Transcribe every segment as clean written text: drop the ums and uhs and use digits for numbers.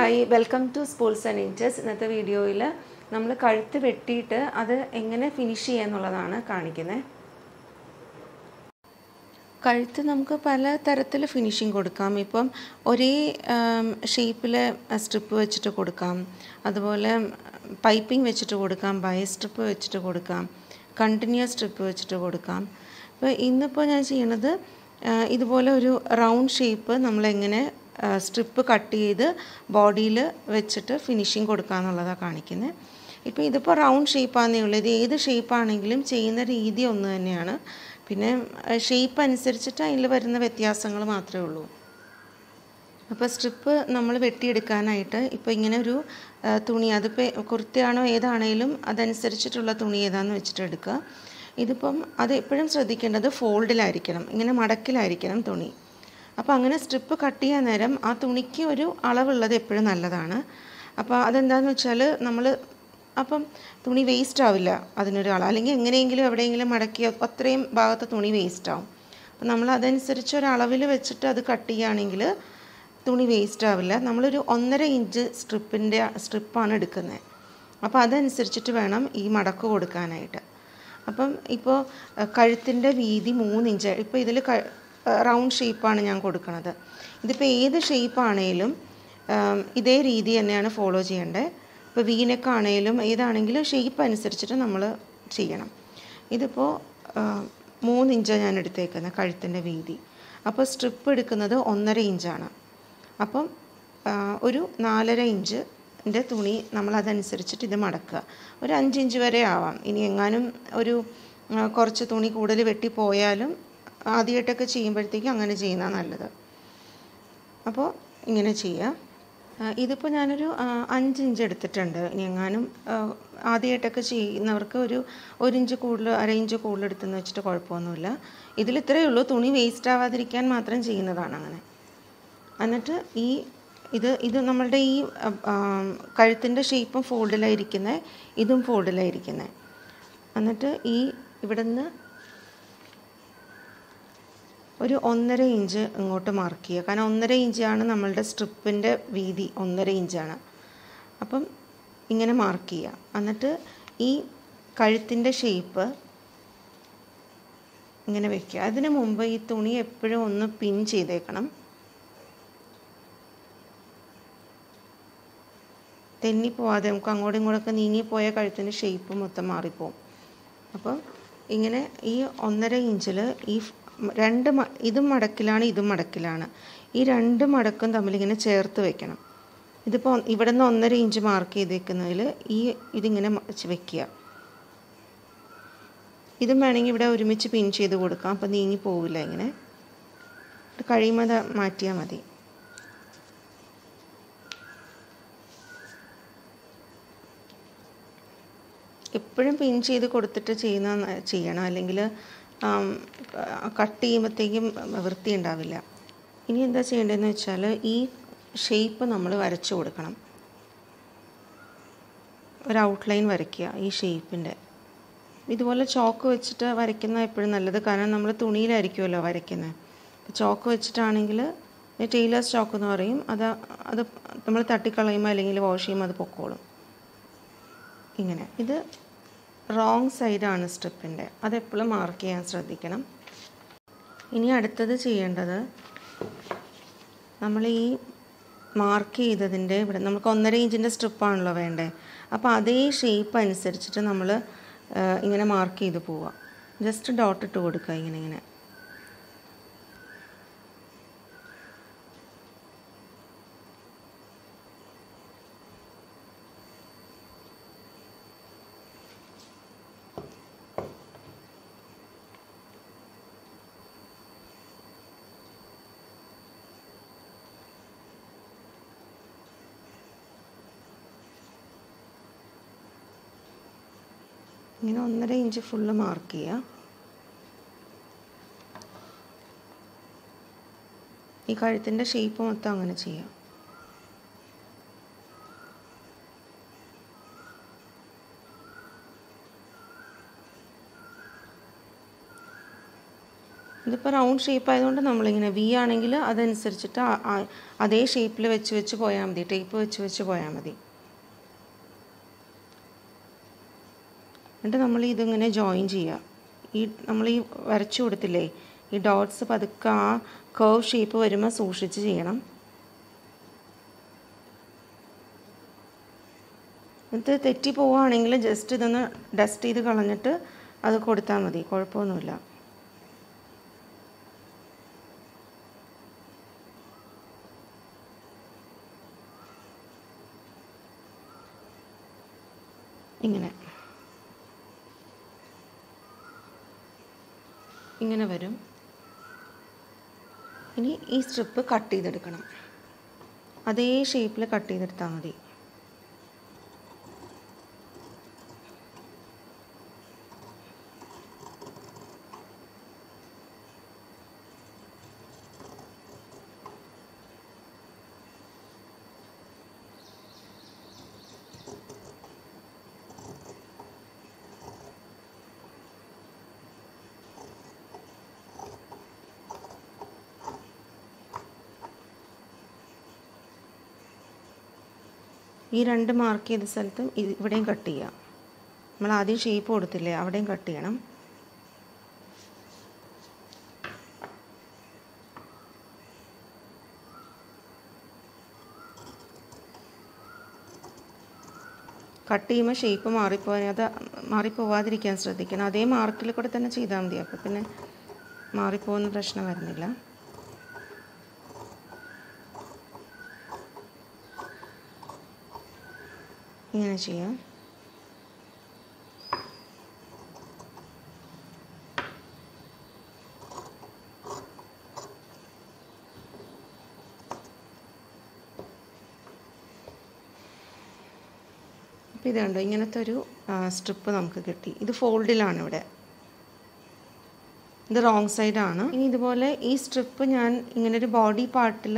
Hi, welcome to Spools and Inches. ഇന്നത്തെ വീഡിയോയിൽ നമ്മൾ കഴുത്ത് വെട്ടിയിട്ട് അത് എങ്ങനെ ഫിനിഷ് ചെയ്യാന്നുള്ളതാണ് കാണിക്കുന്നത്. കഴുത്ത് നമുക്ക് പല തരത്തിൽ ഫിനിഷിംഗ് കൊടുക്കാം. ഇപ്പം ഒരേ ഷേപ്പിൽ സ്ട്രിപ്പ് വെച്ചിട്ട് കൊടുക്കാം, അതുപോലെ പൈപ്പിംഗ് വെച്ചിട്ട് കൊടുക്കാം, ബയ സ്ട്രിപ്പ് വെച്ചിട്ട് കൊടുക്കാം, കണ്ടിന്യൂസ് സ്ട്രിപ്പ് വെച്ചിട്ട് കൊടുക്കാം. അപ്പോൾ ഇന്നിപ്പോൾ ഞാൻ ചെയ്യണത് ഇതുപോലെ ഒരു റൗണ്ട് ഷേപ്പ് നമ്മളെങ്ങനെ സ്ട്രിപ്പ് കട്ട് ചെയ്ത് ബോഡിയിൽ വെച്ചിട്ട് ഫിനിഷിങ് കൊടുക്കുക എന്നുള്ളതാണ് കാണിക്കുന്നത്. ഇപ്പോൾ ഇതിപ്പോൾ റൗണ്ട് ഷേപ്പാണെന്നേ ഉള്ളൂ. ഇത് ഏത് ഷേപ്പാണെങ്കിലും ചെയ്യുന്ന രീതി ഒന്ന് തന്നെയാണ്. പിന്നെ ഷേപ്പ് അനുസരിച്ചിട്ട് അതിൽ വരുന്ന വ്യത്യാസങ്ങൾ മാത്രമേ ഉള്ളൂ. അപ്പോൾ സ്ട്രിപ്പ് നമ്മൾ വെട്ടിയെടുക്കാനായിട്ട് ഇപ്പോൾ ഇങ്ങനെ ഒരു തുണി, അതിപ്പോൾ കുർത്തയാണോ ഏതാണേലും അതനുസരിച്ചിട്ടുള്ള തുണി ഏതാണെന്ന് വെച്ചിട്ട് എടുക്കുക. ഇതിപ്പം അത് എപ്പോഴും ശ്രദ്ധിക്കേണ്ടത് ഫോൾഡിലായിരിക്കണം, ഇങ്ങനെ മടക്കിലായിരിക്കണം തുണി. അപ്പോൾ അങ്ങനെ സ്ട്രിപ്പ് കട്ട് ചെയ്യാൻ നേരം ആ തുണിക്ക് ഒരു അളവുള്ളത് എപ്പോഴും നല്ലതാണ്. അപ്പോൾ അതെന്താണെന്ന് വെച്ചാൽ നമ്മൾ അപ്പം തുണി വേസ്റ്റ് ആവില്ല അതിനൊരു അളവ്, അല്ലെങ്കിൽ എങ്ങനെയെങ്കിലും എവിടെയെങ്കിലും മടക്കി അത്രയും ഭാഗത്ത് തുണി വേസ്റ്റ് ആവും. അപ്പോൾ നമ്മൾ അതനുസരിച്ച് ഒരളവിൽ വെച്ചിട്ട് അത് കട്ട് ചെയ്യുകയാണെങ്കിൽ തുണി വേസ്റ്റ് ആവില്ല. നമ്മളൊരു 1.5 ഇഞ്ച് സ്ട്രിപ്പാണ് എടുക്കുന്നത്. അപ്പോൾ അതനുസരിച്ചിട്ട് വേണം ഈ മടക്ക് കൊടുക്കാനായിട്ട്. അപ്പം ഇപ്പോൾ കഴുത്തിൻ്റെ വീതി 3 ഇഞ്ച്. ഇപ്പോൾ ഇതിൽ റൗണ്ട് ഷേപ്പാണ് ഞാൻ കൊടുക്കുന്നത്. ഇതിപ്പോൾ ഏത് ഷേപ്പാണേലും ഇതേ രീതി തന്നെയാണ് ഫോളോ ചെയ്യേണ്ടത്. ഇപ്പോൾ വീനൊക്കെ ആണെങ്കിലും ഏതാണെങ്കിലും ഷേപ്പ് അനുസരിച്ചിട്ട് നമ്മൾ ചെയ്യണം. ഇതിപ്പോൾ 3 ഇഞ്ചാണ് ഞാൻ എടുത്തേക്കുന്നത് കഴുത്തിൻ്റെ വീതി. അപ്പോൾ സ്ട്രിപ്പ് എടുക്കുന്നത് 1.5 ഇഞ്ചാണ്. അപ്പം ഒരു 4.5 ഇഞ്ചിൻ്റെ തുണി നമ്മൾ അതനുസരിച്ചിട്ട് ഇത് മടക്കുക. ഒരു 5 ഇഞ്ച് വരെ ആവാം. ഇനി എങ്ങാനും ഒരു കുറച്ച് തുണി കൂടുതൽ വെട്ടിപ്പോയാലും ആദ്യമായിട്ടൊക്കെ ചെയ്യുമ്പോഴത്തേക്കും അങ്ങനെ ചെയ്യുന്നതാണ് നല്ലത്. അപ്പോൾ ഇങ്ങനെ ചെയ്യാം. ഇതിപ്പോൾ ഞാനൊരു 5 ഇഞ്ച് എടുത്തിട്ടുണ്ട്. ഇനി എങ്ങാനും ആദ്യമായിട്ടൊക്കെ ചെയ്യുന്നവർക്ക് ഒരു 1 ഇഞ്ച് കൂടുതൽ, 1/2 ഇഞ്ച് കൂടുതൽ എടുത്തെന്ന് വെച്ചിട്ട് കുഴപ്പമൊന്നുമില്ല. ഇതിൽ ഇത്രയേ ഉള്ളൂ, തുണി വേസ്റ്റ് ആവാതിരിക്കാൻ മാത്രം ചെയ്യുന്നതാണ് അങ്ങനെ. എന്നിട്ട് ഇത് നമ്മളുടെ ഈ കഴുത്തിൻ്റെ ഷേപ്പും ഫോൾഡിലായിരിക്കുന്നത്, ഇതും ഫോൾഡിലായിരിക്കുന്നത്. എന്നിട്ട് ഇവിടെ നിന്ന് ഒരു 1.5 ഇഞ്ച് ഇങ്ങോട്ട് മാർക്ക് ചെയ്യുക. കാരണം 1.5 ഇഞ്ചാണ് നമ്മളുടെ സ്ട്രിപ്പിൻ്റെ വീതി, 1.5 ഇഞ്ചാണ്. അപ്പം ഇങ്ങനെ മാർക്ക് ചെയ്യുക. എന്നിട്ട് ഈ കഴുത്തിൻ്റെ ഷേപ്പ് ഇങ്ങനെ വയ്ക്കുക. അതിന് മുമ്പ് ഈ തുണി എപ്പോഴും ഒന്ന് പിൻ ചെയ്തേക്കണം. തെന്നിപ്പോവാതെ, നമുക്ക് അങ്ങോട്ടും ഇങ്ങോട്ടൊക്കെ നീങ്ങിപ്പോയ കഴുത്തിൻ്റെ ഷേപ്പ് മൊത്തം മാറിപ്പോവും. അപ്പം ഇങ്ങനെ ഈ 1.5 ഇഞ്ചിൽ ഈ ഇതും മടക്കിലാണ്, ഇതും മടക്കിലാണ്. ഈ 2 മടക്കും തമ്മിലിങ്ങനെ ചേർത്ത് വെക്കണം. ഇതിപ്പോൾ ഇവിടെ നിന്ന് 1.5 ഇഞ്ച് മാർക്ക് ചെയ്തേക്കുന്നതിൽ ഇതിങ്ങനെ വെക്കുക. ഇതും വേണമെങ്കിൽ ഇവിടെ ഒരുമിച്ച് പിൻ ചെയ്ത് കൊടുക്കാം. അപ്പോൾ നീങ്ങി പോവില്ല. ഇങ്ങനെ കഴിയുമ്പോൾ അത് മാറ്റിയാൽ മതി. എപ്പോഴും പിൻ ചെയ്ത് കൊടുത്തിട്ട് ചെയ്യണം, അല്ലെങ്കിൽ കട്ട് ചെയ്യുമ്പോഴത്തേക്കും വൃത്തി ഉണ്ടാവില്ല. ഇനി എന്താ ചെയ്യേണ്ടതെന്ന് വെച്ചാൽ ഈ ഷേപ്പ് നമ്മൾ വരച്ചു കൊടുക്കണം. ഒരു ഔട്ട്ലൈൻ വരയ്ക്കുക ഈ ഷേപ്പിൻ്റെ. ഇതുപോലെ ചോക്ക് വെച്ചിട്ട് വരയ്ക്കുന്ന എപ്പോഴും നല്ലത്, കാരണം നമ്മൾ തുണിയിലായിരിക്കുമല്ലോ വരയ്ക്കുന്നത്. ചോക്ക് വെച്ചിട്ടാണെങ്കിൽ ടൈലേഴ്സ് ചോക്ക് എന്ന് പറയും. അത് നമ്മൾ തട്ടിക്കളയുമ്പോൾ അല്ലെങ്കിൽ വാഷ് ചെയ്യുമ്പോൾ അത് പൊക്കോളും. ഇങ്ങനെ ഇത് റോങ് സൈഡാണ് സ്ട്രിപ്പിൻ്റെ, അതെപ്പോഴും മാർക്ക് ചെയ്യാൻ ശ്രദ്ധിക്കണം. ഇനി അടുത്തത് ചെയ്യേണ്ടത്, നമ്മൾ ഈ മാർക്ക് ചെയ്തതിൻ്റെ ഇവിടെ നമുക്ക് 1.5 ഇഞ്ചിൻ്റെ സ്ട്രിപ്പാണല്ലോ വേണ്ടത്. അപ്പോൾ അതേ ഷേപ്പ് അനുസരിച്ചിട്ട് നമ്മൾ ഇങ്ങനെ മാർക്ക് ചെയ്ത് പോവുക. ജസ്റ്റ് ഡോട്ട് ഇട്ട് കൊടുക്കുക ഇങ്ങനെ. ഇങ്ങനെ 1.5 ഇഞ്ച് ഫുള്ള് മാർക്ക് ചെയ്യുക. ഈ കഴുത്തിൻ്റെ ഷേപ്പ് മൊത്തം അങ്ങനെ ചെയ്യാം. ഇതിപ്പോൾ റൗണ്ട് ഷേപ്പ് ആയതുകൊണ്ട് നമ്മളിങ്ങനെ വി ആണെങ്കിൽ അതനുസരിച്ചിട്ട് അതേ ഷേപ്പിൽ വെച്ച് പോയാൽ മതി, ടേപ്പ് വെച്ച് പോയാൽ മതി. എന്നിട്ട് നമ്മൾ ഇതിങ്ങനെ ജോയിൻ ചെയ്യുക. നമ്മൾ വരച്ചു കൊടുത്തില്ലേ, ഈ ഡോട്ട്സ് പതുക്കെ ആ കർവ് ഷേപ്പ് വരുമ്പോൾ സൂക്ഷിച്ച് ചെയ്യണം. എന്നിട്ട് തെറ്റി പോവുകയാണെങ്കിൽ ജസ്റ്റ് ഇതൊന്ന് ഡസ്റ്റ് ചെയ്ത് കളഞ്ഞിട്ട് അത് കൊടുത്താൽ മതി, കുഴപ്പമൊന്നുമില്ല. ഇങ്ങനെ വരും. ഇനി ഈ സ്ട്രിപ്പ് കട്ട് ചെയ്തെടുക്കണം. അതേ ഷേപ്പിൽ കട്ട് ചെയ്തെടുത്താൽ മതി. ഈ രണ്ട് മാർക്ക് ചെയ്ത സ്ഥലത്തും ഇവിടെയും കട്ട് ചെയ്യാം. നമ്മൾ ആദ്യം ഷേപ്പ് കൊടുത്തില്ലേ, അവിടെയും കട്ട് ചെയ്യണം. കട്ട് ചെയ്യുമ്പോൾ ഷേപ്പ് മാറിപ്പോവാതിരിക്കാൻ ശ്രദ്ധിക്കണം. അതേ മാർക്കിൽ കൂടെ തന്നെ ചെയ്താൽ മതി, അപ്പോൾ പിന്നെ മാറിപ്പോകുന്ന പ്രശ്നം വരുന്നില്ല. ഇങ്ങനെ ചെയ്യാം. അപ്പോൾ ഇതുണ്ട്, ഇങ്ങനത്തെ ഒരു സ്ട്രിപ്പ് നമുക്ക് കിട്ടി. ഇത് ഫോൾഡിലാണ് ഇവിടെ, ഇത് റോങ് സൈഡാണ്. ഇനി ഇതുപോലെ ഈ സ്ട്രിപ്പ് ഞാൻ ഇങ്ങനൊരു ബോഡി പാർട്ടിൽ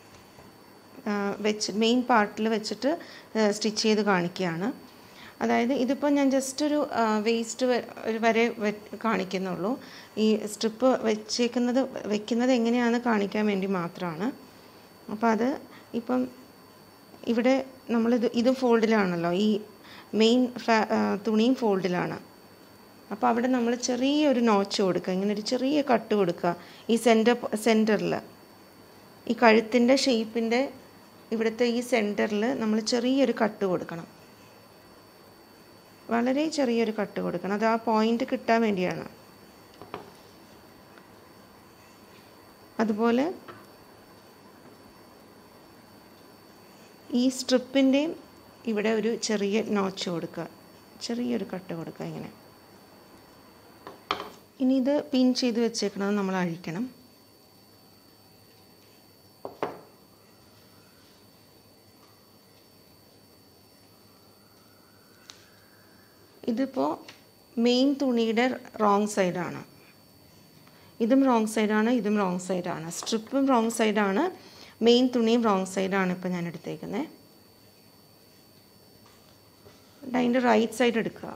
മെയിൻ പാർട്ടിൽ വെച്ചിട്ട് സ്റ്റിച്ച് ചെയ്ത് കാണിക്കുകയാണ്. അതായത് ഇതിപ്പോൾ ഞാൻ ജസ്റ്റ് ഒരു വേസ്റ്റ് വരെ കാണിക്കുന്നുള്ളൂ. ഈ സ്ട്രിപ്പ് വെക്കുന്നത് എങ്ങനെയാണെന്ന് കാണിക്കാൻ വേണ്ടി മാത്രമാണ്. അപ്പോൾ അത് ഇപ്പം ഇവിടെ ഇത് ഫോൾഡിലാണല്ലോ, ഈ മെയിൻ തുണിയും ഫോൾഡിലാണ്. അപ്പോൾ അവിടെ നമ്മൾ ചെറിയൊരു നോച്ച് കൊടുക്കുക, ഇങ്ങനെ ഒരു ചെറിയ കട്ട് കൊടുക്കുക. ഈ സെൻറ്ററിൽ ഈ കഴുത്തിൻ്റെ ഷേപ്പിൻ്റെ ഇവിടുത്തെ ഈ സെൻറ്ററിൽ നമ്മൾ ചെറിയൊരു കട്ട് കൊടുക്കണം, വളരെ ചെറിയൊരു കട്ട് കൊടുക്കണം. അത് ആ പോയിൻ്റ് കിട്ടാൻ വേണ്ടിയാണ്. അതുപോലെ ഈ സ്ട്രിപ്പിൻ്റെയും ഇവിടെ ഒരു ചെറിയ നോച്ച് കൊടുക്കുക, ചെറിയൊരു കട്ട് കൊടുക്കുക ഇങ്ങനെ. ഇനി ഇത് പിൻ ചെയ്ത് വെച്ചേക്കണത് നമ്മൾ അഴിക്കണം. ഇതിപ്പോൾ മെയിൻ തുണിയുടെ റോങ് സൈഡാണ്, ഇതും റോങ് സൈഡാണ്, ഇതും റോങ് സൈഡാണ്. സ്ട്രിപ്പും റോങ് സൈഡാണ്, മെയിൻ തുണിയും റോങ് സൈഡാണ് ഇപ്പോൾ ഞാൻ എടുത്തേക്കുന്നത്. അതിൻ്റെ റൈറ്റ് സൈഡ് എടുക്കുക.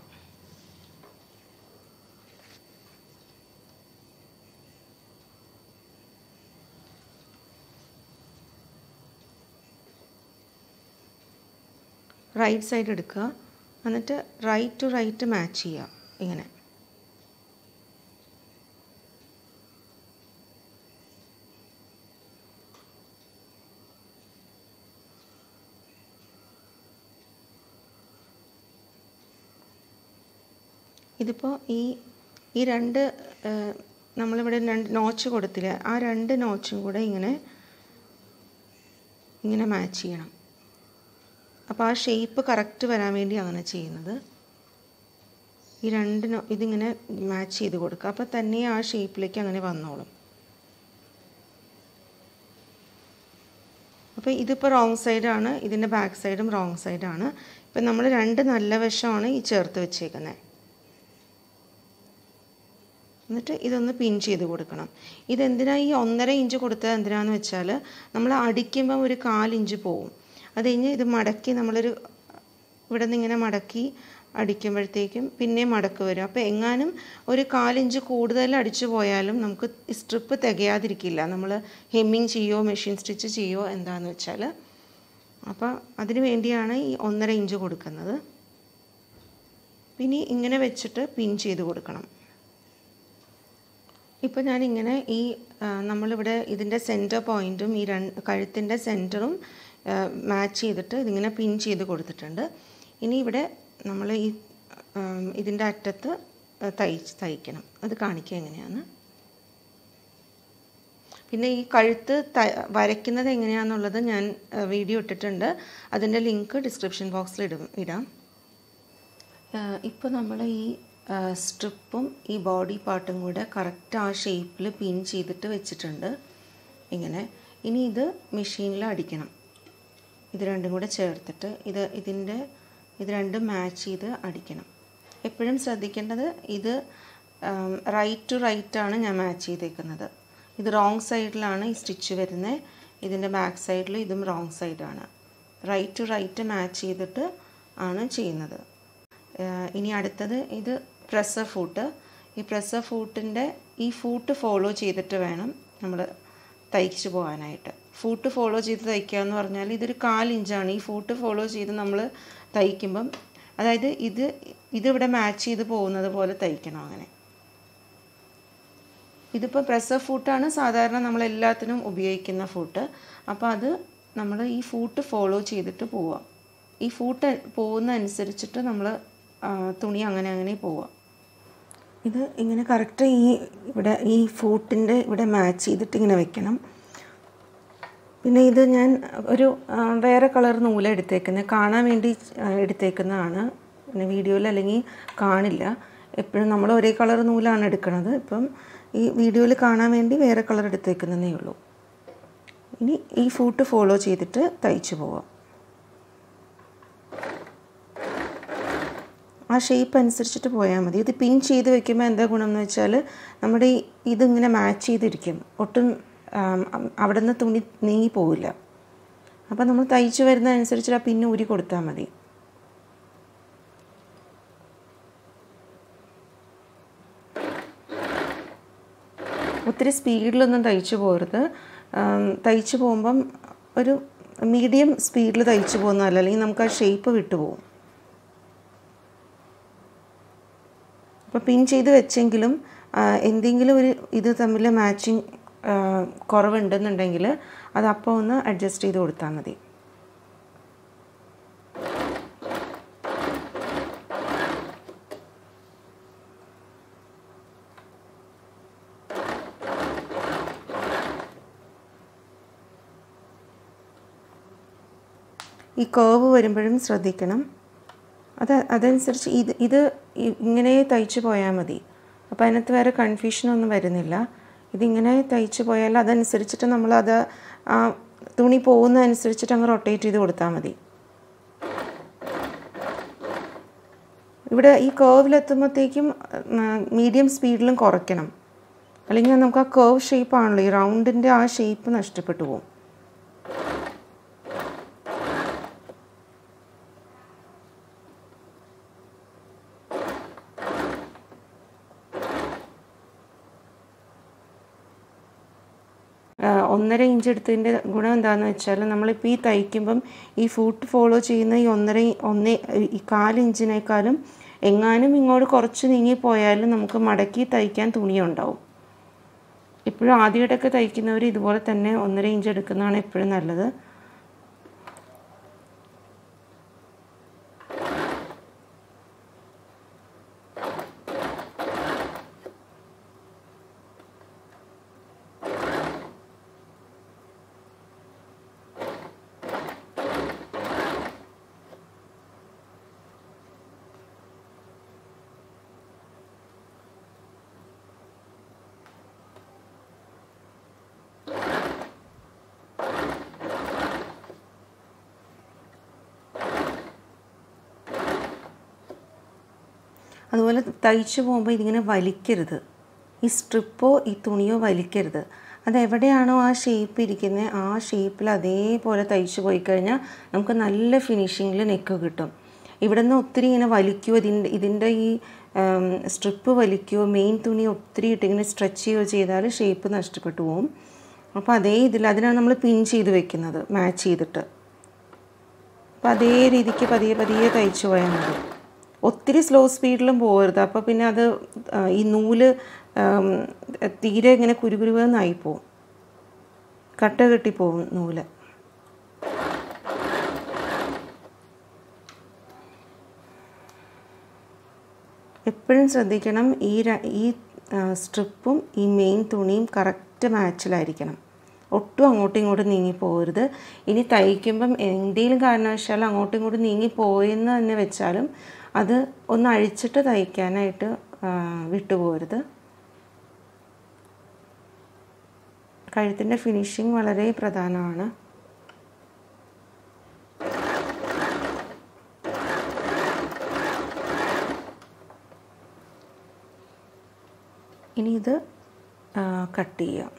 റൈറ്റ് സൈഡ് എടുക്കുക. എന്നിട്ട് റൈറ്റ് ടു റൈറ്റ് മാച്ച് ചെയ്യുക ഇങ്ങനെ. ഇതിപ്പോൾ ഈ രണ്ട് നമ്മളിവിടെ രണ്ട് നോച്ച് കൊടുത്തില്ല, ആ രണ്ട് നോച്ചും കൂടെ ഇങ്ങനെ മാച്ച് ചെയ്യണം. അപ്പോൾ ആ ഷേപ്പ് കറക്റ്റ് വരാൻ വേണ്ടി അങ്ങനെ ചെയ്യുന്നത്. ഈ ഇതിങ്ങനെ മാച്ച് ചെയ്ത് കൊടുക്കുക, അപ്പോൾ തന്നെ ആ ഷേപ്പിലേക്ക് അങ്ങനെ വന്നോളും. അപ്പോൾ ഇതിപ്പോൾ റോങ് സൈഡാണ്, ഇതിൻ്റെ ബാക്ക് സൈഡും റോങ് സൈഡാണ്. ഇപ്പം നമ്മൾ രണ്ട് നല്ല വശമാണ് ഈ ചേർത്ത് വെച്ചേക്കുന്നത്. എന്നിട്ട് ഇതൊന്ന് പിൻ ചെയ്ത് കൊടുക്കണം. ഇതെന്തിനാണ് ഈ 1.5 ഇഞ്ച് കൊടുത്തത് എന്തിനാണെന്ന് വെച്ചാൽ നമ്മൾ അടിക്കുമ്പം ഒരു 1/4 ഇഞ്ച് പോവും. അത് കഴിഞ്ഞ് ഇത് മടക്കി ഇവിടെ നിന്ന് ഇങ്ങനെ മടക്കി അടിക്കുമ്പോഴത്തേക്കും പിന്നെ മടക്ക് വരും. അപ്പോൾ എങ്ങാനും ഒരു 1/4 ഇഞ്ച് കൂടുതൽ അടിച്ചു പോയാലും നമുക്ക് സ്ട്രിപ്പ് തികയാതിരിക്കില്ല. നമ്മൾ ഹെമ്മിങ് ചെയ്യോ മെഷീൻ സ്റ്റിച്ച് ചെയ്യോ എന്താണെന്ന് വെച്ചാൽ. അപ്പോൾ അതിന് വേണ്ടിയാണ് ഈ 1.5 ഇഞ്ച് കൊടുക്കുന്നത്. പിന്നെ ഇങ്ങനെ വെച്ചിട്ട് പിൻ ചെയ്ത് കൊടുക്കണം. ഇപ്പോൾ ഞാനിങ്ങനെ ഈ നമ്മളിവിടെ ഇതിൻ്റെ സെൻറ്റർ പോയിൻറ്റും ഈ കഴുത്തിൻ്റെ സെൻറ്ററും മാച്ച് ചെയ്തിട്ട് ഇതിങ്ങനെ പിൻ ചെയ്ത് കൊടുത്തിട്ടുണ്ട്. ഇനി ഇവിടെ നമ്മൾ ഈ ഇതിൻ്റെ അറ്റത്ത് തയ്ക്കണം. അത് കാണിക്കുക എങ്ങനെയാണ്. പിന്നെ ഈ കഴുത്ത് വരയ്ക്കുന്നത് എങ്ങനെയാണെന്നുള്ളത് ഞാൻ വീഡിയോ ഇട്ടിട്ടുണ്ട്. അതിൻ്റെ ലിങ്ക് ഡിസ്ക്രിപ്ഷൻ ബോക്സിൽ ഇടാം. ഇപ്പോൾ നമ്മൾ ഈ സ്ട്രിപ്പും ഈ ബോഡി പാർട്ടും കൂടെ കറക്റ്റ് ആ ഷേപ്പിൽ പിൻ ചെയ്തിട്ട് വെച്ചിട്ടുണ്ട് ഇങ്ങനെ. ഇനി ഇത് മെഷീനിൽ അടിക്കണം. ഇത് രണ്ടും കൂടെ ചേർത്തിട്ട് ഇത് രണ്ടും മാച്ച് ചെയ്ത് അടിക്കണം. എപ്പോഴും ശ്രദ്ധിക്കേണ്ടത് ഇത് റൈറ്റ് ടു റൈറ്റാണ് ഞാൻ മാച്ച് ചെയ്തേക്കുന്നത്. ഇത് റോങ് സൈഡിലാണ് ഈ സ്റ്റിച്ച് വരുന്നത്. ഇതിൻ്റെ ബാക്ക് സൈഡിൽ ഇതും റോങ് സൈഡാണ്. റൈറ്റ് ടു റൈറ്റ് മാച്ച് ചെയ്തിട്ട് ആണ് ചെയ്യുന്നത്. ഇനി അടുത്തത് ഇത് പ്രസ്സർ ഫൂട്ട്. ഈ പ്രസ്സർ ഫൂട്ടിൻ്റെ ഈ ഫൂട്ട് ഫോളോ ചെയ്തിട്ട് വേണം നമ്മൾ തയ്ച്ചു പോകാനായിട്ട്. ഫൂട്ട് ഫോളോ ചെയ്ത് തയ്ക്കുക എന്ന് പറഞ്ഞാൽ ഇതൊരു 1/4 ഇഞ്ചാണ്. ഈ ഫൂട്ട് ഫോളോ ചെയ്ത് നമ്മൾ തയ്ക്കുമ്പം, അതായത് ഇതിവിടെ മാച്ച് ചെയ്ത് പോകുന്നത് പോലെ തയ്ക്കണം. അങ്ങനെ ഇതിപ്പോൾ പ്രസ്സർ ഫൂട്ടാണ് സാധാരണ നമ്മൾ എല്ലാത്തിനും ഉപയോഗിക്കുന്ന ഫൂട്ട്. അപ്പോൾ അത് നമ്മൾ ഈ ഫൂട്ട് ഫോളോ ചെയ്തിട്ട് പോവുക. ഈ ഫൂട്ട് പോകുന്ന അനുസരിച്ചിട്ട് നമ്മൾ തുണി അങ്ങനെ പോവുക. ഇത് ഇങ്ങനെ കറക്റ്റ് ഈ ഫൂട്ടിൻ്റെ ഇവിടെ മാച്ച് ചെയ്തിട്ട് ഇങ്ങനെ വെക്കണം. പിന്നെ ഇത് ഞാൻ ഒരു വേറെ കളർ നൂല എടുത്തേക്കുന്നത്, കാണാൻ വേണ്ടി എടുത്തേക്കുന്നതാണ്. പിന്നെ വീഡിയോയിൽ അല്ലെങ്കിൽ കാണില്ല. എപ്പോഴും നമ്മൾ ഒരേ കളർ നൂലാണ് എടുക്കുന്നത്. ഇപ്പം ഈ വീഡിയോയിൽ കാണാൻ വേണ്ടി വേറെ കളർ എടുത്തേക്കുന്നതേ ഉള്ളൂ. ഇനി ഈ ഫൂട്ട് ഫോളോ ചെയ്തിട്ട് തയ്ച്ചു പോവാം. ആ ഷേപ്പ് അനുസരിച്ചിട്ട് പോയാൽ മതി. ഇത് പിൻ ചെയ്ത് വെക്കുമ്പോൾ എന്താ ഗുണം എന്ന് വെച്ചാൽ നമ്മുടെ ഇതിങ്ങനെ മാച്ച് ചെയ്തിരിക്കും. ഒട്ടും അവിടെ നിന്ന് തുണി നീങ്ങി പോവില്ല. അപ്പോൾ നമ്മൾ തയ്ച്ചു വരുന്നതനുസരിച്ച് ആ പിന്ന് ഊരി കൊടുത്താൽ മതി. ഒത്തിരി സ്പീഡിലൊന്നും തയ്ച്ചു പോകരുത്. തയ്ച്ചു പോകുമ്പം ഒരു മീഡിയം സ്പീഡിൽ തയ്ച്ചു പോകുന്നതല്ല, അല്ലെങ്കിൽ നമുക്ക് ആ ഷേപ്പ് വിട്ടുപോകും. അപ്പോൾ പിൻ ചെയ്ത് വെച്ചെങ്കിലും എന്തെങ്കിലും ഒരു ഇത് തമ്മിൽ മാച്ചിങ് കുറവുണ്ടെന്നുണ്ടെങ്കിൽ അതപ്പോൾ ഒന്ന് അഡ്ജസ്റ്റ് ചെയ്ത് കൊടുത്താൽ മതി. ഈ കേർവ് വരുമ്പോഴും ശ്രദ്ധിക്കണം. അതനുസരിച്ച് ഇത് ഇങ്ങനെ തയ്ച്ചു പോയാൽ മതി. അപ്പോൾ അതിനകത്ത് വേറെ കൺഫ്യൂഷനൊന്നും വരുന്നില്ല. ഇതിങ്ങനെ തയ്ച്ചു പോയാൽ അതനുസരിച്ചിട്ട് നമ്മളത് ആ തുണി പോകുന്നതനുസരിച്ചിട്ട് അങ്ങ് റൊട്ടേറ്റ് ചെയ്ത് കൊടുത്താൽ മതി. ഇവിടെ ഈ കേർവിലെത്തുമ്പോഴത്തേക്കും മീഡിയം സ്പീഡിലും കുറയ്ക്കണം. അല്ലെങ്കിൽ നമുക്ക് ആ കേർവ് ഷേപ്പാണല്ലോ, ഈ റൗണ്ടിൻ്റെ ആ ഷേപ്പ് നഷ്ടപ്പെട്ടു പോകും. ഒന്നര ഇഞ്ച് എടുത്തതിൻ്റെ ഗുണം എന്താണെന്ന് വെച്ചാൽ നമ്മളിപ്പോൾ ഈ തയ്ക്കുമ്പം ഈ ഫൂട്ട് ഫോളോ ചെയ്യുന്ന ഈ 1.25 ഇഞ്ചിനേക്കാളും എങ്ങാനും ഇങ്ങോട്ട് കുറച്ച് നീങ്ങിപ്പോയാലും നമുക്ക് മടക്കി തയ്ക്കാൻ തുണിയുണ്ടാവും. ഇപ്പോഴും ആദ്യമായിട്ടൊക്കെ തയ്ക്കുന്നവർ ഇതുപോലെ തന്നെ 1.5 ഇഞ്ച് എടുക്കുന്നതാണ് എപ്പോഴും നല്ലത്. അതുപോലെ തയ്ച്ചു പോകുമ്പോൾ ഇതിങ്ങനെ വലിക്കരുത്. ഈ സ്ട്രിപ്പോ ഈ തുണിയോ വലിക്കരുത്. അതെവിടെയാണോ ആ ഷേപ്പ് ഇരിക്കുന്നത് ആ ഷേപ്പിൽ അതേപോലെ തയ്ച്ചു പോയി കഴിഞ്ഞാൽ നമുക്ക് നല്ല ഫിനിഷിങ്ങിൽ നെക്ക് കിട്ടും. ഇവിടെ നിന്ന് ഒത്തിരി ഇങ്ങനെ വലിക്കുകയോ ഇതിൻ്റെ ഈ സ്ട്രിപ്പ് വലിക്കുകയോ മെയിൻ തുണി ഒത്തിരി ഇട്ടിങ്ങനെ സ്ട്രെച്ച് ചെയ്യുകയോ ചെയ്താൽ ഷേപ്പ് നഷ്ടപ്പെട്ടു പോകും. അപ്പോൾ അതേ അതിനാണ് നമ്മൾ പിൻ ചെയ്ത് വെക്കുന്നത് മാച്ച് ചെയ്തിട്ട്. അപ്പോൾ അതേ രീതിക്ക് പതിയെ പതിയെ തയ്ച്ചു പോയാൽ മതി. ഒത്തിരി സ്ലോ സ്പീഡിലും പോകരുത്. അപ്പോൾ പിന്നെ അത് ഈ നൂല് തീരെ ഇങ്ങനെ കുരുകുരുവെന്നായിപ്പോവും, കട്ട കെട്ടിപ്പോവും നൂല്. എപ്പോഴും ശ്രദ്ധിക്കണം ഈ സ്ട്രിപ്പും ഈ മെയിൻ തുണിയും കറക്റ്റ് മാച്ചിലായിരിക്കണം. ഒട്ടും അങ്ങോട്ടും ഇങ്ങോട്ടും നീങ്ങിപ്പോകരുത്. ഇനി തയ്ക്കുമ്പം എന്തെങ്കിലും കാരണവശാൽ അങ്ങോട്ടും ഇങ്ങോട്ടും നീങ്ങിപ്പോയെന്ന് തന്നെ വെച്ചാലും അത് ഒന്ന് അഴിച്ചിട്ട് തയ്ക്കാനായിട്ട് വിട്ടുപോകരുത്. കഴുത്തിൻ്റെ ഫിനിഷിങ് വളരെ പ്രധാനമാണ്. ഇനി ഇത് കട്ട് ചെയ്യാം.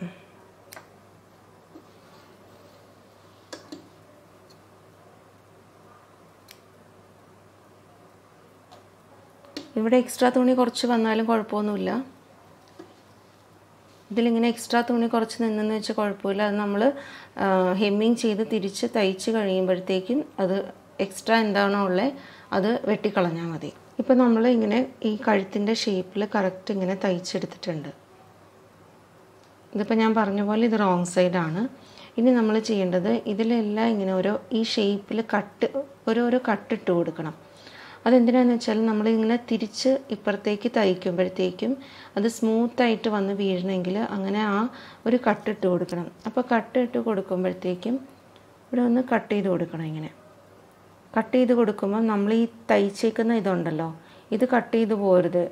ഇവിടെ എക്സ്ട്രാ തുണി കുറച്ച് വന്നാലും കുഴപ്പമൊന്നുമില്ല. ഇതിലിങ്ങനെ എക്സ്ട്രാ തുണി കുറച്ച് നിന്നെന്ന് വെച്ചാൽ കുഴപ്പമില്ല. അത് നമ്മൾ ഹെമ്മിങ് ചെയ്ത് തിരിച്ച് തയ്ച്ച് കഴിയുമ്പോഴത്തേക്കും അത് എക്സ്ട്രാ എന്താണോ ഉള്ളത് അത് വെട്ടിക്കളഞ്ഞാൽ മതി. ഇപ്പോൾ നമ്മൾ ഇങ്ങനെ ഈ കഴുത്തിൻ്റെ ഷേപ്പിൽ കറക്റ്റ് ഇങ്ങനെ തയ്ച്ചെടുത്തിട്ടുണ്ട്. ഇതിപ്പോൾ ഞാൻ പറഞ്ഞ പോലെ ഇത് റോങ് സൈഡാണ്. ഇനി നമ്മൾ ചെയ്യേണ്ടത് ഇതിലെല്ലാം ഇങ്ങനെ ഈ ഷേപ്പിൽ ഓരോരോ കട്ടിട്ട് കൊടുക്കണം. അതെന്തിനാണെന്ന് വെച്ചാൽ നമ്മളിങ്ങനെ തിരിച്ച് ഇപ്പുറത്തേക്ക് തയ്ക്കുമ്പോഴത്തേക്കും അത് സ്മൂത്തായിട്ട് വന്ന് വീഴണമെങ്കിൽ അങ്ങനെ ആ ഒരു കട്ടിട്ട് കൊടുക്കണം. അപ്പോൾ കട്ടിട്ട് കൊടുക്കുമ്പോഴത്തേക്കും ഇവിടെ ഒന്ന് കട്ട് ചെയ്ത് കൊടുക്കണം. ഇങ്ങനെ കട്ട് ചെയ്ത് കൊടുക്കുമ്പോൾ നമ്മൾ ഈ തയ്ച്ചേക്കുന്ന ഇതുണ്ടല്ലോ, ഇത് കട്ട് ചെയ്ത് പോകരുത്.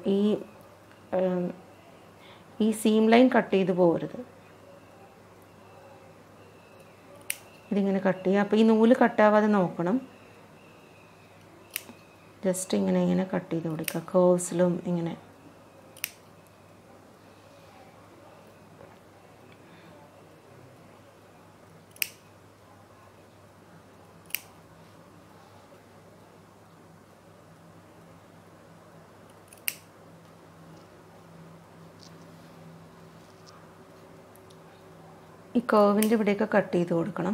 ഈ സീം ലൈൻ കട്ട് ചെയ്ത് പോകരുത്. ഇതിങ്ങനെ കട്ട് ചെയ്യുക. അപ്പോൾ ഈ നൂല് കട്ടാവാതെ നോക്കണം. ജസ്റ്റ് ഇങ്ങനെ കട്ട് ചെയ്ത് കൊടുക്കുക. കേഴ്സിലും ഇങ്ങനെ. ഈ കേർവിൻ്റെ ഇവിടെയൊക്കെ കട്ട് ചെയ്ത് കൊടുക്കണം.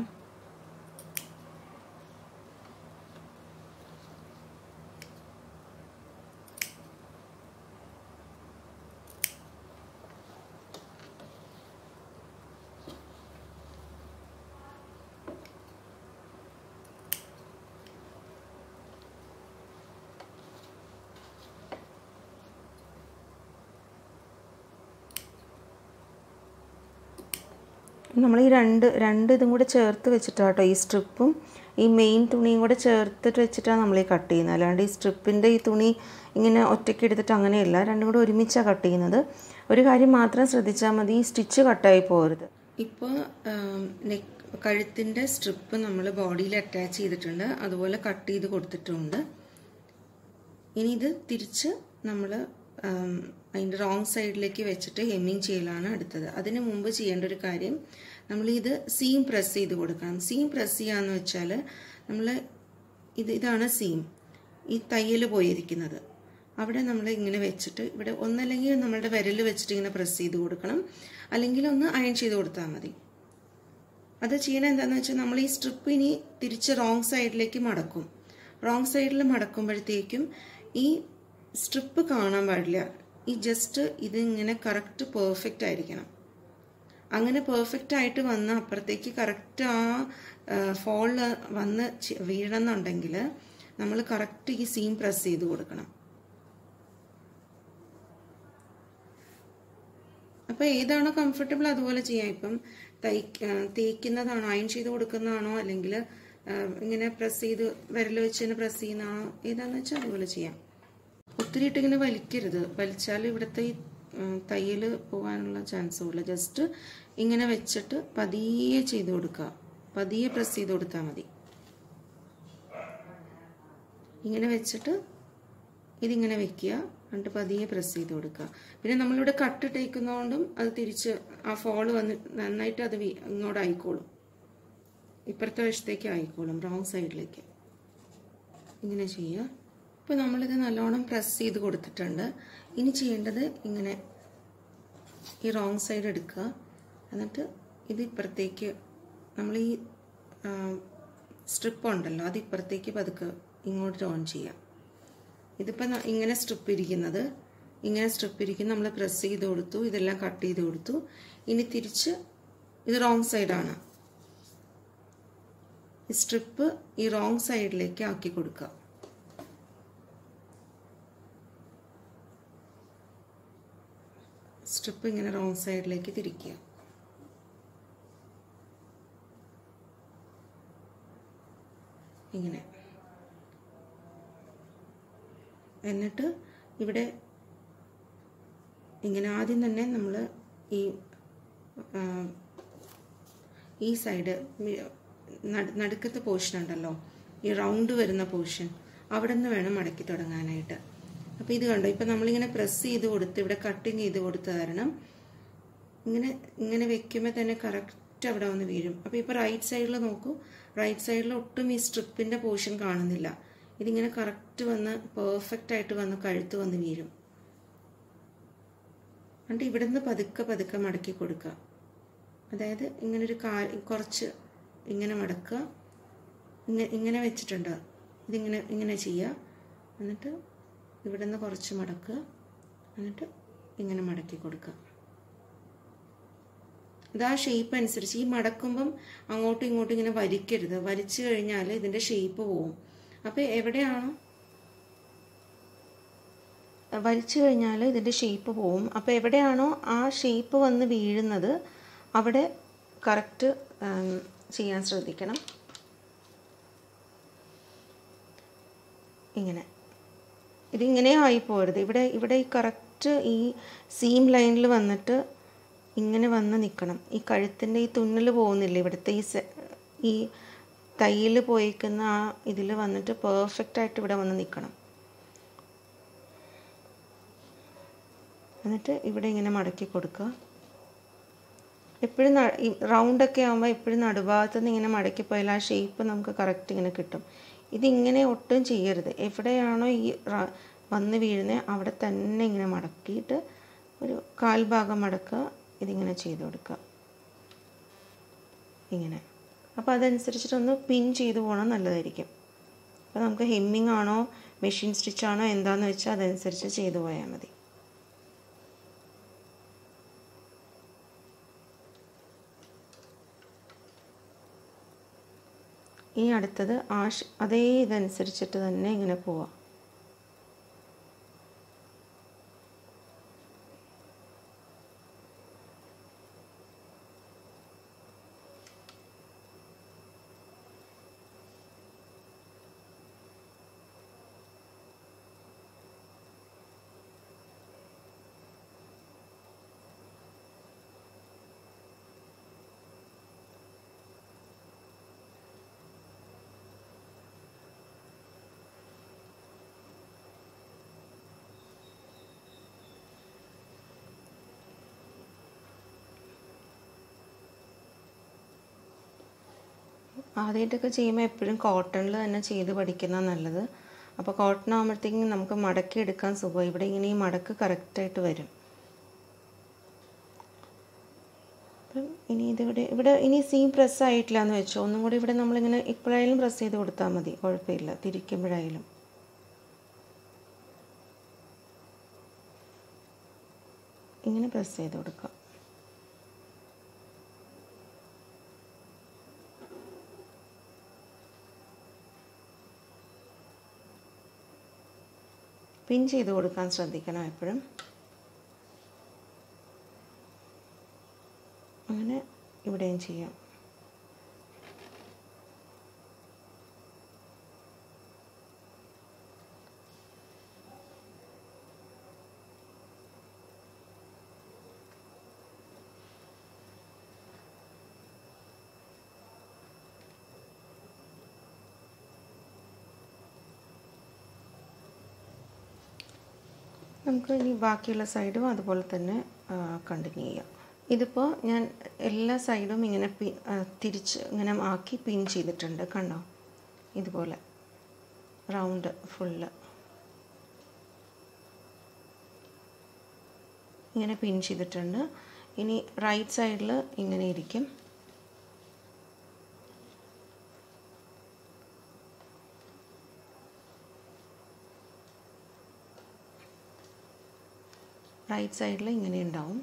നമ്മൾ ഈ രണ്ട് ഇതും കൂടെ ചേർത്ത് വെച്ചിട്ടാട്ടോ, ഈ സ്ട്രിപ്പും ഈ മെയിൻ തുണിയും കൂടെ ചേർത്തിട്ട് വെച്ചിട്ടാണ് നമ്മൾ ഈ കട്ട് ചെയ്യുന്നത്. അല്ലാണ്ട് ഈ സ്ട്രിപ്പിൻ്റെ ഈ തുണി ഇങ്ങനെ ഒറ്റയ്ക്ക് എടുത്തിട്ട് അങ്ങനെയല്ല, രണ്ടും കൂടെ ഒരുമിച്ചാണ് കട്ട് ചെയ്യുന്നത്. ഒരു കാര്യം മാത്രം ശ്രദ്ധിച്ചാൽ മതി, ഈ സ്റ്റിച്ച് കട്ടായി പോകരുത്. ഇപ്പോൾ കഴുത്തിൻ്റെ സ്ട്രിപ്പ് നമ്മൾ ബോഡിയിൽ അറ്റാച്ച് ചെയ്തിട്ടുണ്ട്, അതുപോലെ കട്ട് ചെയ്ത് കൊടുത്തിട്ടുണ്ട്. ഇനി ഇത് തിരിച്ച് നമ്മൾ അതിൻ്റെ റോങ് സൈഡിലേക്ക് വെച്ചിട്ട് ഹെമ്മിങ് ചെയ്യലാണ് അടുത്തത്. അതിന് മുമ്പ് ചെയ്യേണ്ട ഒരു കാര്യം, നമ്മളിത് സീം പ്രസ് ചെയ്ത് കൊടുക്കണം. സീം പ്രസ് ചെയ്യാന്ന് വെച്ചാൽ നമ്മൾ ഇതാണ് സീം, ഈ തയ്യൽ പോയിരിക്കുന്നത്. അവിടെ നമ്മൾ ഇങ്ങനെ വെച്ചിട്ട് ഇവിടെ ഒന്നല്ലെങ്കിൽ നമ്മളുടെ വിരൽ വെച്ചിട്ട് ഇങ്ങനെ പ്രസ് ചെയ്ത് കൊടുക്കണം, അല്ലെങ്കിൽ ഒന്ന് അയൺ ചെയ്ത് കൊടുത്താൽ മതി. അത് ചെയ്യണത് എന്താണെന്ന് വെച്ചാൽ നമ്മൾ ഈ സ്ട്രിപ്പ് ഇനി തിരിച്ച് റോങ് സൈഡിലേക്ക് മടക്കും. റോങ് സൈഡിൽ മടക്കുമ്പോഴത്തേക്കും ഈ സ്ട്രിപ്പ് കാണാൻ പാടില്ല. ഈ ജസ്റ്റ് ഇതിങ്ങനെ കറക്റ്റ് പെർഫെക്റ്റ് ആയിരിക്കണം. അങ്ങനെ പെർഫെക്റ്റ് ആയിട്ട് വന്ന് അപ്പുറത്തേക്ക് കറക്റ്റ് ആ ഫോളിൽ വന്ന് വീഴണമെന്നുണ്ടെങ്കിൽ നമ്മൾ കറക്റ്റ് ഈ സീം പ്രസ് ചെയ്ത് കൊടുക്കണം. അപ്പോൾ ഏതാണോ കംഫർട്ടബിൾ അതുപോലെ ചെയ്യാം. ഇപ്പം തേക്കുന്നതാണോ, അയൺ ചെയ്ത് കൊടുക്കുന്നതാണോ, അല്ലെങ്കിൽ ഇങ്ങനെ പ്രസ് ചെയ്ത് വിരൽ വെച്ച് തന്നെ പ്രസ് ചെയ്യുന്നതാണോ, ഏതാണെന്ന് വെച്ചാൽ അതുപോലെ ചെയ്യാം. ഒത്തിരി ഇട്ട് ഇങ്ങനെ വലിക്കരുത്. വലിച്ചാൽ ഇവിടുത്തെ ഈ തയ്യൽ പോകാനുള്ള ചാൻസും ഉള്ളു. ജസ്റ്റ് ഇങ്ങനെ വെച്ചിട്ട് പതിയെ ചെയ്ത് കൊടുക്കുക, പതിയെ പ്രസ് ചെയ്ത് കൊടുത്താൽ മതി. ഇങ്ങനെ വെച്ചിട്ട് ഇതിങ്ങനെ വെക്കുക, എന്നിട്ട് പതിയെ പ്രസ് ചെയ്ത് കൊടുക്കുക. പിന്നെ നമ്മളിവിടെ കട്ട് ഇട്ടേക്കുന്നതുകൊണ്ടും അത് തിരിച്ച് ആ ഫോള് വന്ന് നന്നായിട്ട് അത് ഇങ്ങോട്ട് ആയിക്കോളും, ഇപ്പുറത്തെ വശത്തേക്ക് ആയിക്കോളും, റോങ് സൈഡിലേക്ക്. ഇങ്ങനെ ചെയ്യുക. ഇപ്പോൾ നമ്മളിത് നല്ലോണം പ്രസ് ചെയ്ത് കൊടുത്തിട്ടുണ്ട്. ഇനി ചെയ്യേണ്ടത് ഇങ്ങനെ ഈ റോങ് സൈഡ് എടുക്കുക, എന്നിട്ട് ഇത് ഇപ്പുറത്തേക്ക് നമ്മൾ ഈ സ്ട്രിപ്പ് ഉണ്ടല്ലോ അത് ഇപ്പുറത്തേക്ക് പതുക്കെ ഇങ്ങോട്ട് ഓൺ ചെയ്യാം. ഇതിപ്പോൾ ഇങ്ങനെ സ്ട്രിപ്പ് ഇരിക്കുന്നത് നമ്മൾ പ്രസ് ചെയ്ത് കൊടുത്തു, ഇതെല്ലാം കട്ട് ചെയ്ത് കൊടുത്തു. ഇനി തിരിച്ച് ഇത് റോങ് സൈഡാണ്, ഈ സ്ട്രിപ്പ് ഈ റോങ് സൈഡിലേക്ക് ആക്കി കൊടുക്കുക. സ്ട്രിപ്പ് ഇങ്ങനെ റോങ് സൈഡിലേക്ക് തിരിക്കുക. ഇങ്ങനെ. എന്നിട്ട് ഇവിടെ ഇങ്ങനെ ആദ്യം തന്നെ നമ്മൾ ഈ സൈഡ് നടുക്കത്തെ പോർഷൻ ഉണ്ടല്ലോ, ഈ റൗണ്ട് വരുന്ന പോർഷൻ, അവിടെ നിന്ന് വേണം മടക്കി തുടങ്ങാനായിട്ട്. അപ്പോൾ ഇത് കണ്ടോ, ഇപ്പം നമ്മളിങ്ങനെ പ്രസ് ചെയ്ത് കൊടുത്ത് ഇവിടെ കട്ടിങ് ചെയ്ത് കൊടുത്ത കാരണം ഇങ്ങനെ വെക്കുമ്പോൾ തന്നെ കറക്റ്റ് അവിടെ വന്ന് വീഴും. അപ്പോൾ ഇപ്പോൾ റൈറ്റ് സൈഡിൽ നോക്കൂ, റൈറ്റ് സൈഡിൽ ഒട്ടും ഈ സ്ട്രിപ്പിൻ്റെ പോർഷൻ കാണുന്നില്ല. ഇതിങ്ങനെ കറക്റ്റ് വന്ന് പെർഫെക്റ്റ് ആയിട്ട് വന്ന് കഴുത്ത് വന്ന് വീഴും. എന്നിട്ട് ഇവിടെ നിന്ന് പതുക്കെ മടക്കി കൊടുക്കുക. അതായത് ഇങ്ങനൊരു കുറച്ച് ഇങ്ങനെ മടക്കുക, ഇങ്ങനെ വെച്ചിട്ടുണ്ട്, ഇങ്ങനെ ചെയ്യുക. എന്നിട്ട് ഇവിടെ നിന്ന് കുറച്ച് മടക്കുക, എന്നിട്ട് ഇങ്ങനെ മടക്കി കൊടുക്കുക. ഇതാ ഷേപ്പ് അനുസരിച്ച് ഈ മടക്കുമ്പം അങ്ങോട്ടും ഇങ്ങോട്ടും ഇങ്ങനെ വലിക്കരുത്. വലിച്ചു കഴിഞ്ഞാൽ ഇതിൻ്റെ ഷേപ്പ് പോവും. അപ്പോൾ എവിടെയാണോ വലിച്ചു കഴിഞ്ഞാൽ ഇതിൻ്റെ ഷേപ്പ് പോവും. അപ്പോൾ എവിടെയാണോ ആ ഷേപ്പ് വന്ന് വീഴുന്നത് അവിടെ കറക്റ്റ് ചെയ്യാൻ ശ്രദ്ധിക്കണം. ഇങ്ങനെ ഇതിങ്ങനെ ആയിപ്പോരുത്. ഇവിടെ ഈ കറക്റ്റ് ഈ സീം ലൈനിൽ വന്നിട്ട് ഇങ്ങനെ വന്ന് നിൽക്കണം. ഈ കഴുത്തിൻ്റെ ഈ തുന്നൽ പോകുന്നില്ല, ഇവിടുത്തെ ഈ തയ്യൽ പോയിക്കുന്ന ആ ഇതിൽ വന്നിട്ട് പെർഫെക്റ്റായിട്ട് ഇവിടെ വന്ന് നിൽക്കണം. എന്നിട്ട് ഇവിടെ ഇങ്ങനെ മടക്കി കൊടുക്കുക. എപ്പോഴും റൗണ്ടൊക്കെ ആകുമ്പോൾ എപ്പോഴും നടുഭാഗത്ത് നിന്ന് ഇങ്ങനെ മടക്കിപ്പോയാൽ ആ ഷേപ്പ് നമുക്ക് കറക്റ്റ് ഇങ്ങനെ കിട്ടും. ഇതിങ്ങനെ ഒട്ടും ചെയ്യരുത്. എവിടെയാണോ ഈ വന്ന് വീഴുന്നത് അവിടെ തന്നെ ഇങ്ങനെ മടക്കിയിട്ട് ഒരു കാൽഭാഗം മടക്കുക, ഇതിങ്ങനെ ചെയ്ത് കൊടുക്കുക ഇങ്ങനെ. അപ്പോൾ അതനുസരിച്ചിട്ടൊന്ന് പിൻ ചെയ്ത് പോകണം, നല്ലതായിരിക്കും. അപ്പോൾ നമുക്ക് ഹെമ്മിങ് ആണോ മെഷീൻ സ്റ്റിച്ചാണോ എന്താണെന്ന് വെച്ചാൽ അതനുസരിച്ച് ചെയ്തു പോയാൽ മതി. ഇനി അടുത്തത് അതേ ഇതനുസരിച്ചിട്ട് തന്നെ ഇങ്ങനെ പോവാം. ആദ്യമായിട്ടൊക്കെ ചെയ്യുമ്പോൾ എപ്പോഴും കോട്ടണിൽ തന്നെ ചെയ്ത് പഠിക്കുന്നത് നല്ലത്. അപ്പോൾ കോട്ടൺ ആകുമ്പോഴത്തേക്കും നമുക്ക് മടക്കി എടുക്കാൻ സുഖം. ഇവിടെ ഇങ്ങനെ ഈ മടക്ക് കറക്റ്റായിട്ട് വരും. അപ്പം ഇനി ഇവിടെ ഇനി സീം പ്രസ് ആയിട്ടില്ല എന്ന് വെച്ചോ, ഒന്നും കൂടി ഇവിടെ നമ്മളിങ്ങനെ ഇപ്പോഴായാലും പ്രസ് ചെയ്ത് കൊടുത്താൽ മതി, കുഴപ്പമില്ല. തിരിക്കുമ്പോഴായാലും ഇങ്ങനെ പ്രസ് ചെയ്ത് കൊടുക്കാം. പിൻ ചെയ്ത് കൊടുക്കാൻ ശ്രദ്ധിക്കണം എപ്പോഴും. അങ്ങനെ ഇവിടെയും ചെയ്യാം. നമുക്ക് ഇനി ബാക്കിയുള്ള സൈഡും അതുപോലെ തന്നെ കണ്ടിന്യൂ ചെയ്യാം. ഇതിപ്പോൾ ഞാൻ എല്ലാ സൈഡും ഇങ്ങനെ തിരിച്ച് ഇങ്ങനെ ആക്കി പിൻ ചെയ്തിട്ടുണ്ട്, കണ്ടോ? ഇതുപോലെ റൗണ്ട് ഫുള്ള്. ഇങ്ങനെ പിൻ ചെയ്തിട്ടുണ്ട്. ഇനി റൈറ്റ് സൈഡിൽ ഇങ്ങനെ ഇരിക്കും. റൈറ്റ് സൈഡിൽ ഇങ്ങനെ ഉണ്ടാവും.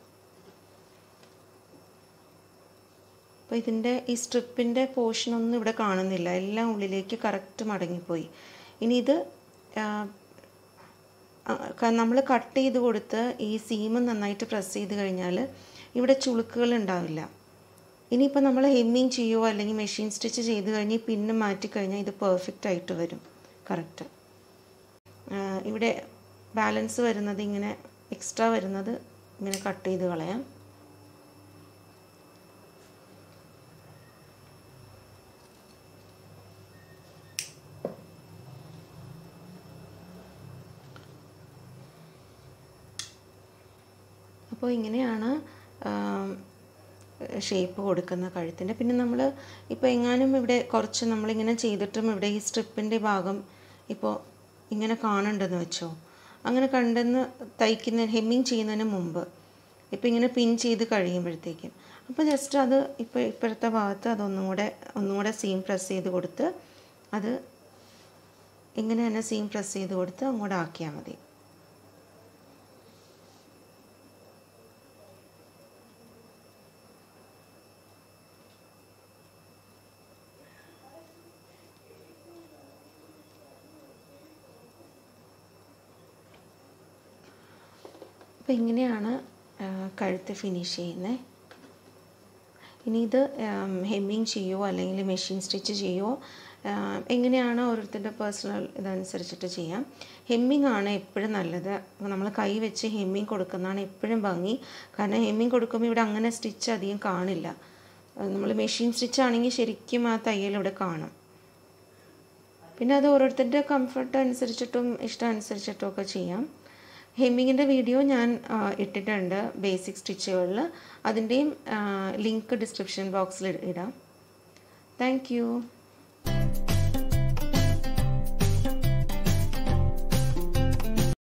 അപ്പോൾ ഇതിൻ്റെ ഈ സ്ട്രിപ്പിൻ്റെ പോർഷനൊന്നും ഇവിടെ കാണുന്നില്ല, എല്ലാം ഉള്ളിലേക്ക് കറക്റ്റ് മടങ്ങിപ്പോയി. ഇനി ഇത് നമ്മൾ കട്ട് ചെയ്ത് കൊടുത്ത് ഈ സീം നന്നായിട്ട് പ്രസ് ചെയ്ത് കഴിഞ്ഞാൽ ഇവിടെ ചുളുക്കുകൾ ഉണ്ടാവില്ല. ഇനിയിപ്പോൾ നമ്മൾ ഹെമ്മിങ് ചെയ്യുമോ അല്ലെങ്കിൽ മെഷീൻ സ്റ്റിച്ച് ചെയ്ത് കഴിഞ്ഞ് പിന്ന് മാറ്റിക്കഴിഞ്ഞാൽ ഇത് പെർഫെക്റ്റ് ആയിട്ട് വരും, കറക്റ്റ്. ഇവിടെ ബാലൻസ് വരുന്നത് ഇങ്ങനെ എക്സ്ട്രാ വരുന്നത് ഇങ്ങനെ കട്ട് ചെയ്ത് കളയാം. അപ്പോൾ ഇങ്ങനെയാണ് ഷേപ്പ് കൊടുക്കുന്ന കഴുത്തിൻ്റെ. പിന്നെ നമ്മൾ ഇപ്പോൾ എങ്ങാനും ഇവിടെ കുറച്ച് നമ്മളിങ്ങനെ ചെയ്തിട്ടും ഇവിടെ ഈ സ്ട്രിപ്പിൻ്റെ ഭാഗം ഇപ്പോൾ ഇങ്ങനെ കാണണ്ടെന്ന് വെച്ചോ, അങ്ങനെ കണ്ടെന്ന് ഹെമ്മിങ് ചെയ്യുന്നതിന് മുമ്പ് ഇപ്പോൾ ഇങ്ങനെ പിൻ ചെയ്ത് കഴിയുമ്പോഴത്തേക്കും അപ്പോൾ ജസ്റ്റ് അത് ഇപ്പോൾ ഇപ്പോഴത്തെ ഭാഗത്ത് ഒന്നുകൂടെ സീം പ്രസ് ചെയ്ത് കൊടുത്ത് അത് ഇങ്ങനെ തന്നെ സീം പ്രസ് ചെയ്ത് കൊടുത്ത് അങ്ങോട്ട് ആക്കിയാൽ മതി. അപ്പോൾ ഇങ്ങനെയാണ് കഴുത്ത് ഫിനിഷ് ചെയ്യുന്നത്. ഇനി ഇത് ഹെമ്മിങ് ചെയ്യുമോ അല്ലെങ്കിൽ മെഷീൻ സ്റ്റിച്ച് ചെയ്യുമോ എങ്ങനെയാണോ ഓരോരുത്തരുടെ പേഴ്സണൽ ഇതനുസരിച്ചിട്ട് ചെയ്യാം. ഹെമ്മിങ് ആണ് എപ്പോഴും നല്ലത്. നമ്മൾ കൈ വെച്ച് ഹെമ്മിങ് കൊടുക്കുന്നതാണ് എപ്പോഴും ഭംഗി. കാരണം ഹെമ്മിങ് കൊടുക്കുമ്പോൾ ഇവിടെ അങ്ങനെ സ്റ്റിച്ച് അധികം കാണില്ല. നമ്മൾ മെഷീൻ സ്റ്റിച്ച് ആണെങ്കിൽ ശരിക്കും ആ തയ്യൽ ഇവിടെ കാണും. പിന്നെ അത് ഓരോരുത്തരുടെ കംഫർട്ട് അനുസരിച്ചിട്ടും ഇഷ്ടം അനുസരിച്ചിട്ടും ഒക്കെ ചെയ്യാം. ഹെമ്മിങ്ങിൻ്റെ വീഡിയോ ഞാൻ ഇട്ടിട്ടുണ്ട് ബേസിക് സ്റ്റിച്ചുകളിൽ. അതിൻ്റെയും ലിങ്ക് ഡിസ്ക്രിപ്ഷൻ ബോക്സിൽ ഇടാം. Thank U.